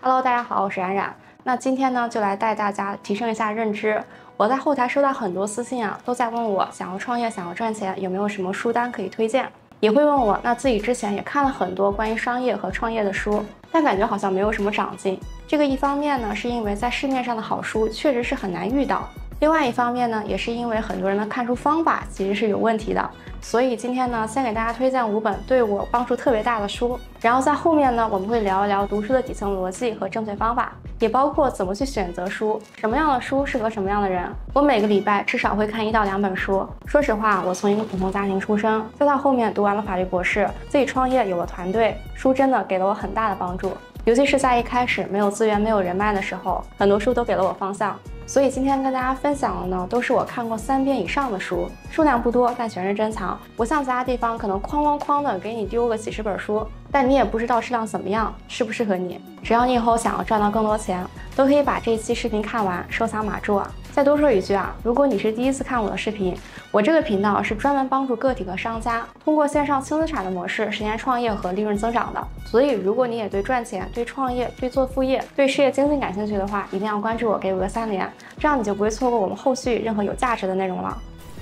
Hello， 大家好，我是冉冉。那今天呢，就来带大家提升一下认知。我在后台收到很多私信啊，都在问我想要创业、想要赚钱，有没有什么书单可以推荐？也会问我，那自己之前也看了很多关于商业和创业的书，但感觉好像没有什么长进。这个一方面呢，是因为在市面上的好书确实是很难遇到；另外一方面呢，也是因为很多人的看书方法其实是有问题的。所以今天呢，先给大家推荐5本对我帮助特别大的书，然后在后面呢，我们会聊一聊读书的底层逻辑和正确方法，也包括怎么去选择书，什么样的书适合什么样的人。我每个礼拜至少会看1到2本书。说实话，我从一个普通家庭出生，再到后面读完了法律博士，自己创业有了团队，书真的给了我很大的帮助。尤其是在一开始没有资源、没有人脉的时候，很多书都给了我方向。所以今天跟大家分享的呢，都是我看过3遍以上的书，数量不多，但全是珍藏。不像其他地方可能哐哐哐的给你丢个几十本书，但你也不知道质量怎么样，适不适合你。只要你以后想要赚到更多钱，都可以把这一期视频看完，收藏码住啊。再多说一句啊，如果你是第一次看我的视频，我这个频道是专门帮助个体和商家通过线上轻资产的模式实现创业和利润增长的。所以如果你也对赚钱、对创业、对做副业、对事业精进感兴趣的话，一定要关注我，给我个3连，这样你就不会错过我们后续任何有价值的内容了。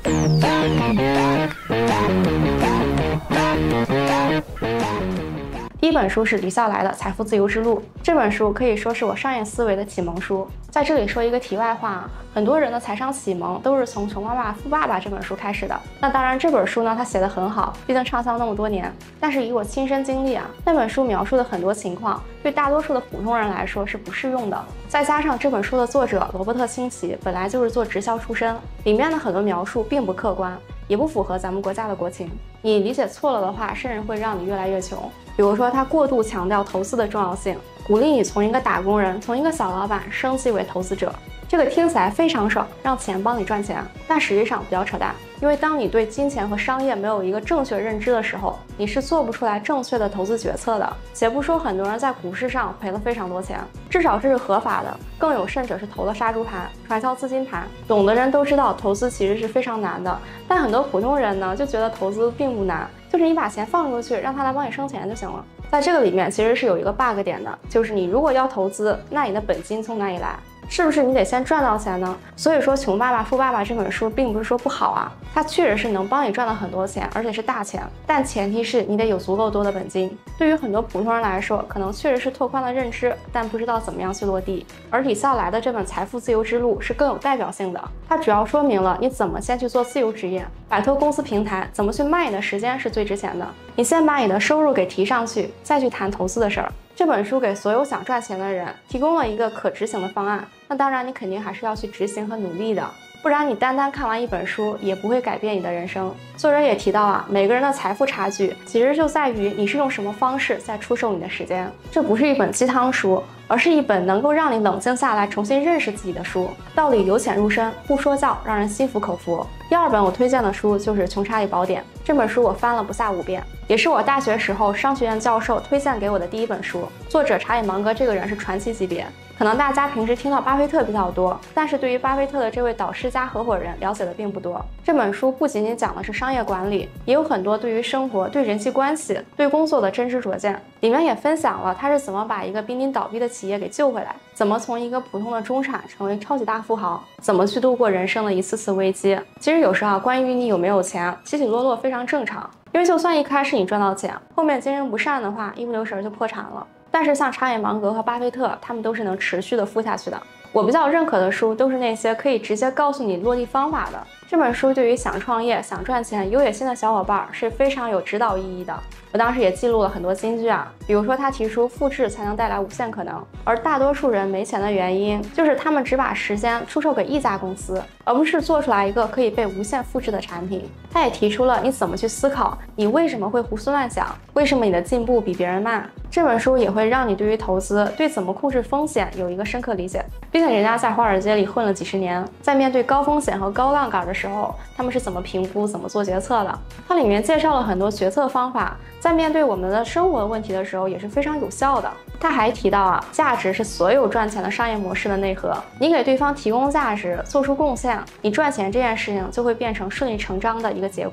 第一本书是李笑来的《财富自由之路》，这本书可以说是我商业思维的启蒙书。在这里说一个题外话啊，很多人的财商启蒙都是从《穷爸爸富爸爸》这本书开始的。那当然这本书呢，它写得很好，毕竟畅销那么多年。但是以我亲身经历啊，那本书描述的很多情况，对大多数的普通人来说是不适用的。再加上这本书的作者罗伯特清崎本来就是做直销出身，里面的很多描述并不客观，也不符合咱们国家的国情。你理解错了的话，甚至会让你越来越穷。比如说他过度强调投资的重要性，鼓励你从一个打工人，从一个小老板升级为投资者。这个听起来非常爽，让钱帮你赚钱，但实际上比较扯淡。因为当你对金钱和商业没有一个正确认知的时候，你是做不出来正确的投资决策的。且不说很多人在股市上赔了非常多钱，至少这是合法的，更有甚者是投了杀猪盘、传销资金盘。懂的人都知道投资其实是非常难的，但很多普通人呢就觉得投资并不难，就是你把钱放出去，让他来帮你生钱就行了。在这个里面其实是有一个 bug 点的，就是你如果要投资，那你的本金从哪里来？是不是你得先赚到钱呢？所以说《穷爸爸富爸爸》这本书并不是说不好啊，它确实是能帮你赚到很多钱，而且是大钱，但前提是你得有足够多的本金。对于很多普通人来说，可能确实是拓宽了认知，但不知道怎么样去落地。而李笑来的这本《财富自由之路》是更有代表性的，它主要说明了你怎么先去做自由职业，摆脱公司平台，怎么去卖你的时间是最值钱的。你先把你的收入给提上去，再去谈投资的事儿。这本书给所有想赚钱的人提供了一个可执行的方案，那当然你肯定还是要去执行和努力的，不然你单单看完一本书也不会改变你的人生。作者也提到啊，每个人的财富差距其实就在于你是用什么方式在出售你的时间。这不是一本鸡汤书，而是一本能够让你冷静下来重新认识自己的书，道理由浅入深，不说教，让人心服口服。第2本我推荐的书就是《穷查理宝典》，这本书我翻了不下5遍，也是我大学时候商学院教授推荐给我的第1本书。作者查理芒格这个人是传奇级别，可能大家平时听到巴菲特比较多，但是对于巴菲特的这位导师加合伙人了解的并不多。这本书不仅仅讲的是商业管理，也有很多对于生活、对人际关系、对工作的真知灼见。里面也分享了他是怎么把一个濒临倒闭的企业给救回来，怎么从一个普通的中产成为超级大富豪，怎么去度过人生的一次次危机。其实有时候啊，关于你有没有钱，起起落落非常正常，因为就算一开始你赚到钱，后面经营不善的话，一不留神就破产了。但是像查理芒格和巴菲特，他们都是能持续的富下去的。我比较认可的书都是那些可以直接告诉你落地方法的。这本书对于想创业、想赚钱、有野心的小伙伴是非常有指导意义的。我当时也记录了很多金句啊，比如说他提出复制才能带来无限可能，而大多数人没钱的原因就是他们只把时间出售给一家公司，而不是做出来一个可以被无限复制的产品。他也提出了你怎么去思考，你为什么会胡思乱想，为什么你的进步比别人慢。这本书也会让你对于投资、对怎么控制风险有一个深刻理解。毕竟人家在华尔街里混了几十年，在面对高风险和高杠杆的时候，他们是怎么评估、怎么做决策的。它里面介绍了很多决策方法，在面对我们的生活问题的时候也是非常有效的。他还提到啊，价值是所有赚钱的商业模式的内核。你给对方提供价值，做出贡献，你赚钱这件事情就会变成顺理成章的一个结果。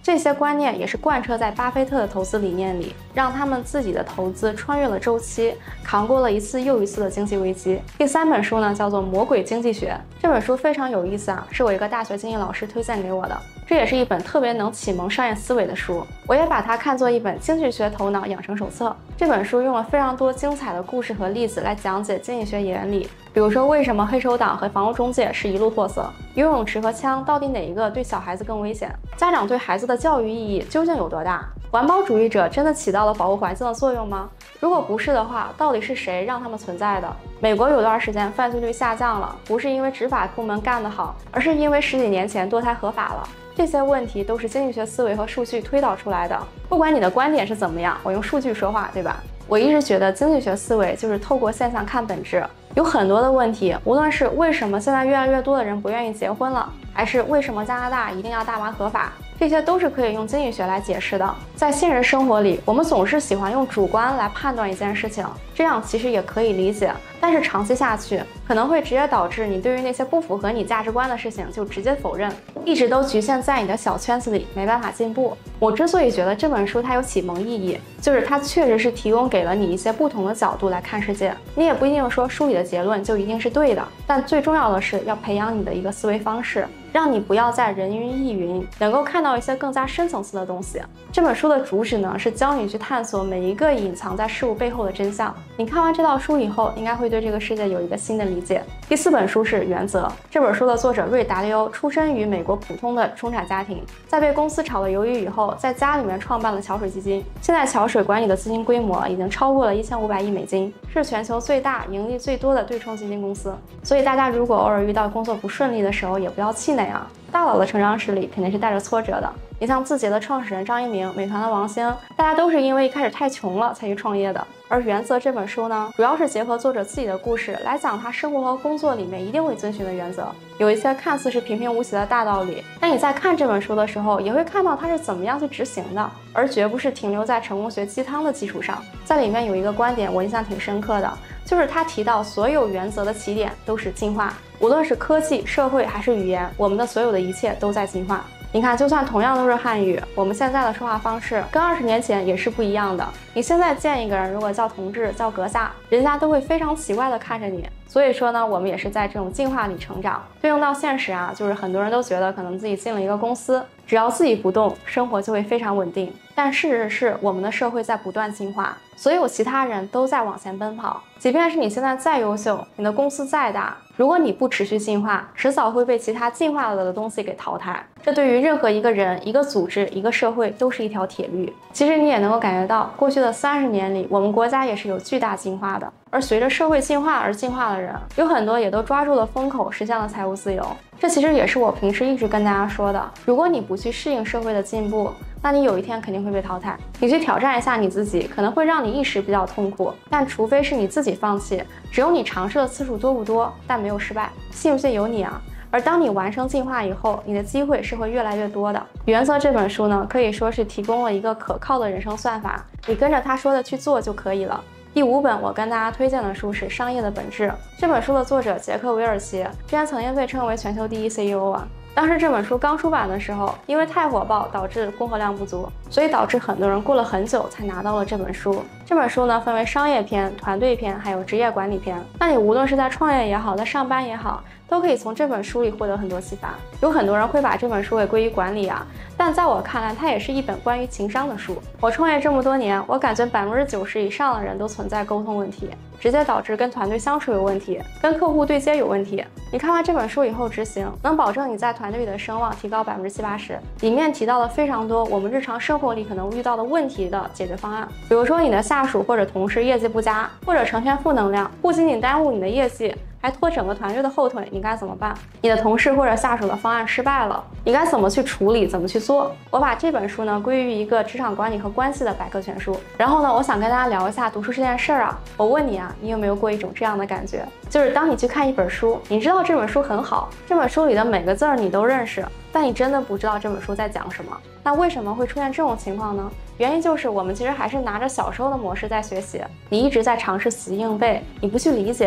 这些观念也是贯彻在巴菲特的投资理念里，让他们自己的投资穿越了周期，扛过了一次又一次的经济危机。第3本书呢，叫做《魔鬼经济学》。这本书非常有意思啊，是我一个大学经济老师推荐给我的。这也是一本特别能启蒙商业思维的书，我也把它看作一本经济学头脑养成手册。这本书用了非常多精彩的故事和例子来讲解经济学原理，比如说为什么黑手党和房屋中介是一路货色，游泳池和枪到底哪一个对小孩子更危险，家长对孩子的教育意义究竟有多大，环保主义者真的起到了保护环境的作用吗？如果不是的话，到底是谁让他们存在的？美国有段时间犯罪率下降了，不是因为执法部门干得好，而是因为10几年前堕胎合法了。这些问题都是经济学思维和数据推导出来的。不管你的观点是怎么样，我用数据说话，对吧？我一直觉得经济学思维就是透过现象看本质。有很多的问题，无论是为什么现在越来越多的人不愿意结婚了，还是为什么加拿大一定要大麻合法，这些都是可以用经济学来解释的。在现实生活里，我们总是喜欢用主观来判断一件事情，这样其实也可以理解，但是长期下去，可能会直接导致你对于那些不符合你价值观的事情就直接否认，一直都局限在你的小圈子里，没办法进步。我之所以觉得这本书它有启蒙意义，就是它确实是提供给了你一些不同的角度来看世界。你也不一定说书里的结论就一定是对的，但最重要的是要培养你的一个思维方式，让你不要在人云亦云，能够看到一些更加深层次的东西。这本书的主旨呢，是教你去探索每一个隐藏在事物背后的真相。你看完这套书以后，应该会对这个世界有一个新的理解。第4本书是《原则》。这本书的作者瑞达利欧出身于美国普通的中产家庭，在被公司炒了鱿鱼以后，在家里面创办了桥水基金。现在桥水管理的资金规模已经超过了1500亿美金，是全球最大、盈利最多的对冲基金公司。所以大家如果偶尔遇到工作不顺利的时候，也不要气馁啊。大佬的成长史里肯定是带着挫折的。你像字节的创始人张一鸣、美团的王兴，大家都是因为一开始太穷了才去创业的。而《原则》这本书呢，主要是结合作者自己的故事来讲他生活和工作里面一定会遵循的原则。有一些看似是平平无奇的大道理，但你在看这本书的时候，也会看到他是怎么样去执行的，而绝不是停留在成功学鸡汤的基础上。在里面有一个观点我印象挺深刻的，就是他提到所有原则的起点都是进化，无论是科技、社会还是语言，我们的所有的一切都在进化。你看，就算同样都是汉语，我们现在的说话方式跟20年前也是不一样的。你现在见一个人，如果叫同志、叫阁下，人家都会非常奇怪的看着你。所以说呢，我们也是在这种进化里成长。对应到现实啊，就是很多人都觉得可能自己进了一个公司，只要自己不动，生活就会非常稳定。但事实是，我们的社会在不断进化，所有其他人都在往前奔跑。即便是你现在再优秀，你的公司再大，如果你不持续进化，迟早会被其他进化了的东西给淘汰。这对于任何一个人、一个组织、一个社会都是一条铁律。其实你也能够感觉到，过去的30年里，我们国家也是有巨大进化的。而随着社会进化而进化的人，有很多也都抓住了风口，实现了财务自由。这其实也是我平时一直跟大家说的，如果你不去适应社会的进步，那你有一天肯定会被淘汰。你去挑战一下你自己，可能会让你一时比较痛苦，但除非是你自己放弃，只有你尝试的次数多不多，但没有失败，信不信由你啊。而当你完成进化以后，你的机会是会越来越多的。《原则》这本书呢，可以说是提供了一个可靠的人生算法，你跟着他说的去做就可以了。第5本我跟大家推荐的书是《商业的本质》。这本书的作者杰克·韦尔奇之前曾经被称为全球第一 CEO 啊。当时这本书刚出版的时候，因为太火爆导致供货量不足，所以导致很多人过了很久才拿到了这本书。这本书呢分为商业篇、团队篇还有职业管理篇。那你无论是在创业也好，在上班也好，都可以从这本书里获得很多启发。有很多人会把这本书给归于管理啊，但在我看来，它也是一本关于情商的书。我创业这么多年，我感觉90%以上的人都存在沟通问题，直接导致跟团队相处有问题，跟客户对接有问题。你看完这本书以后执行，能保证你在团队里的声望提高70%-80%。里面提到了非常多我们日常生活里可能遇到的问题的解决方案，比如说你的下属或者同事业绩不佳，或者成天负能量，不仅仅耽误你的业绩，还拖整个团队的后腿，你该怎么办？你的同事或者下属的方案失败了，你该怎么去处理，怎么去做？我把这本书呢归于一个职场管理和关系的百科全书。然后呢，我想跟大家聊一下读书这件事儿啊。我问你啊，你有没有过一种这样的感觉？就是当你去看一本书，你知道这本书很好，这本书里的每个字儿你都认识，但你真的不知道这本书在讲什么。那为什么会出现这种情况呢？原因就是我们其实还是拿着小时候的模式在学习，你一直在尝试死记硬背，你不去理解，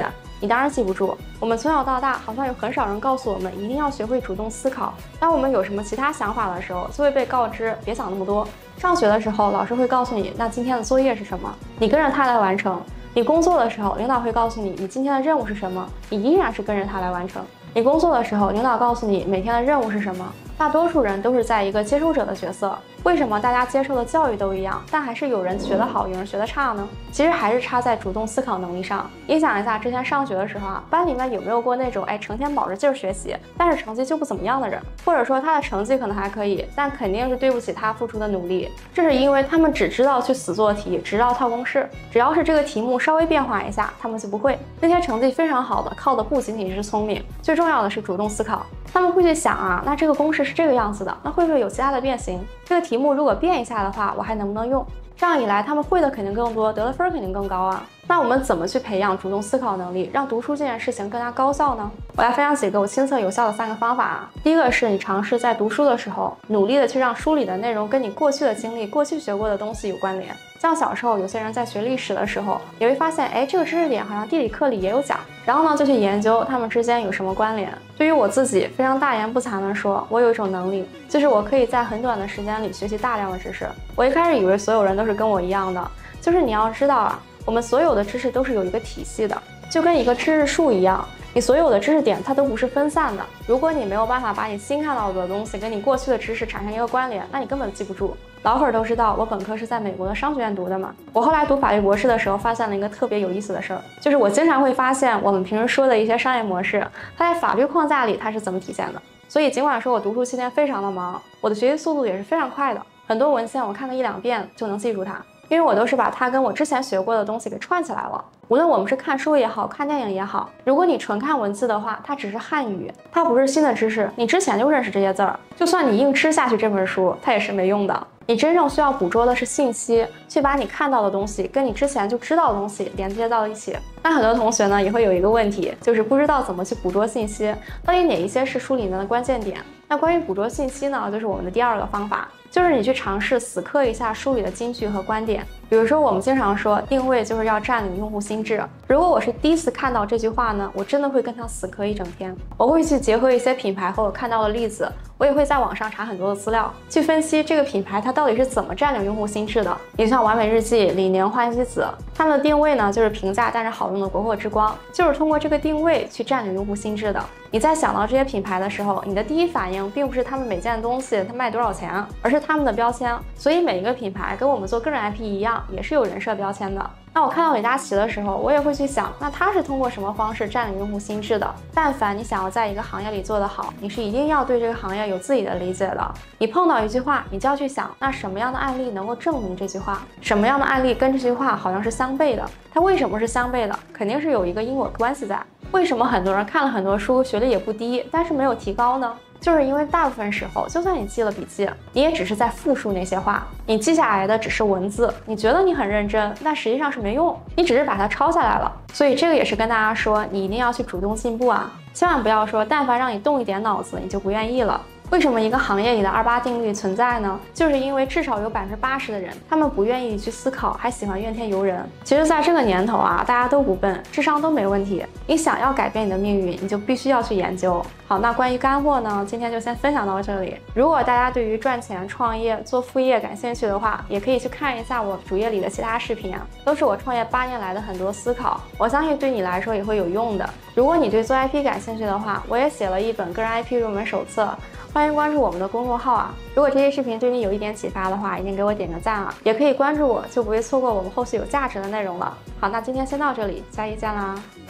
你当然记不住。我们从小到大好像有很少人告诉我们一定要学会主动思考。当我们有什么其他想法的时候，就会被告知别想那么多。上学的时候，老师会告诉你，那今天的作业是什么，你跟着他来完成。你工作的时候，领导会告诉你，你今天的任务是什么，你依然是跟着他来完成。你工作的时候，领导告诉你每天的任务是什么。大多数人都是在一个接收者的角色。为什么大家接受的教育都一样，但还是有人学得好，有人学得差呢？其实还是差在主动思考能力上。你想一下，之前上学的时候啊，班里面有没有过那种成天卯着劲儿学习，但是成绩就不怎么样的人？或者说他的成绩可能还可以，但肯定是对不起他付出的努力。这是因为他们只知道去死做题，只知道套公式，只要是这个题目稍微变化一下，他们就不会。那些成绩非常好的，靠的不仅仅是聪明，最重要的是主动思考。他们会去想啊，那这个公式是这个样子的，那会不会有其他的变形？这个题目如果变一下的话，我还能不能用？这样一来，他们会的肯定更多，得的分肯定更高啊。那我们怎么去培养主动思考能力，让读书这件事情更加高效呢？我来分享几个我亲测有效的3个方法啊。第一个是你尝试在读书的时候，努力的去让书里的内容跟你过去的经历、过去学过的东西有关联。像小时候有些人在学历史的时候，也会发现，这个知识点好像地理课里也有讲，然后呢就去研究它们之间有什么关联。对于我自己，非常大言不惭的说，我有一种能力，就是我可以在很短的时间里学习大量的知识。我一开始以为所有人都是跟我一样的，就是你要知道啊，我们所有的知识都是有一个体系的，就跟一个知识树一样。你所有的知识点它都不是分散的，如果你没有办法把你新看到的东西跟你过去的知识产生一个关联，那你根本记不住。老粉都知道我本科是在美国的商学院读的嘛，我后来读法律博士的时候发现了一个特别有意思的事儿，就是我经常会发现我们平时说的一些商业模式，它在法律框架里它是怎么体现的。所以尽管说我读书期间非常的忙，我的学习速度也是非常快的，很多文献我看个1-2遍就能记住它，因为我都是把它跟我之前学过的东西给串起来了。无论我们是看书也好，看电影也好，如果你纯看文字的话，它只是汉语，它不是新的知识，你之前就认识这些字儿，就算你硬吃下去这本书，它也是没用的。你真正需要捕捉的是信息，去把你看到的东西跟你之前就知道的东西连接到一起。那很多同学呢也会有一个问题，就是不知道怎么去捕捉信息，到底哪一些是书里面的关键点。那关于捕捉信息呢，就是我们的第2个方法，就是你去尝试死磕一下书里的金句和观点。比如说我们经常说定位就是要占领用户心智，如果我是第一次看到这句话呢，我真的会跟他死磕一整天。我会去结合一些品牌和我看到的例子，我也会在网上查很多的资料，去分析这个品牌它到底是怎么占领用户心智的。你像完美日记、李宁、欢喜子，他们的定位呢就是平价但是好用的国货之光，就是通过这个定位去占领用户心智的。你在想到这些品牌的时候，你的第一反应并不是他们每件东西它卖多少钱，而是他们的标签。所以每一个品牌跟我们做个人 IP 一样，也是有人设标签的。那我看到李佳琦的时候，我也会去想，那他是通过什么方式占领用户心智的？但凡你想要在一个行业里做得好，你是一定要对这个行业有自己的理解的。你碰到一句话，你就要去想，那什么样的案例能够证明这句话？什么样的案例跟这句话好像是相悖的？它为什么是相悖的？肯定是有一个因果关系在。为什么很多人看了很多书，学历也不低，但是没有提高呢？就是因为大部分时候，就算你记了笔记，你也只是在复述那些话，你记下来的只是文字，你觉得你很认真，但实际上是没用，你只是把它抄下来了。所以这个也是跟大家说，你一定要去主动进步啊，千万不要说但凡让你动一点脑子，你就不愿意了。为什么一个行业里的28定律存在呢？就是因为至少有80%的人，他们不愿意去思考，还喜欢怨天尤人。其实在这个年头啊，大家都不笨，智商都没问题。你想要改变你的命运，你就必须要去研究。好，那关于干货呢，今天就先分享到这里。如果大家对于赚钱、创业、做副业感兴趣的话，也可以去看一下我主页里的其他视频啊，都是我创业8年来的很多思考，我相信对你来说也会有用的。如果你对做 IP 感兴趣的话，我也写了一本个人 IP 入门手册。欢迎关注我们的公众号啊！如果这些视频对你有一点启发的话，一定给我点个赞啊！也可以关注我，就不会错过我们后续有价值的内容了。好，那今天先到这里，下期见啦！